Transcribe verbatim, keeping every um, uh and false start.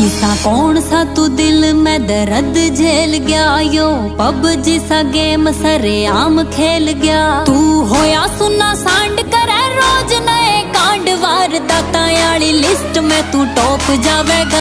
ईसा कौन सा तू दिल में दर्द झेल गया, यो पब जिसा गेम सरे आम खेल गया। तू होया सुना सांड करे रोज नए कांड, वार दाता याली लिस्ट में तू टॉप जावेगा।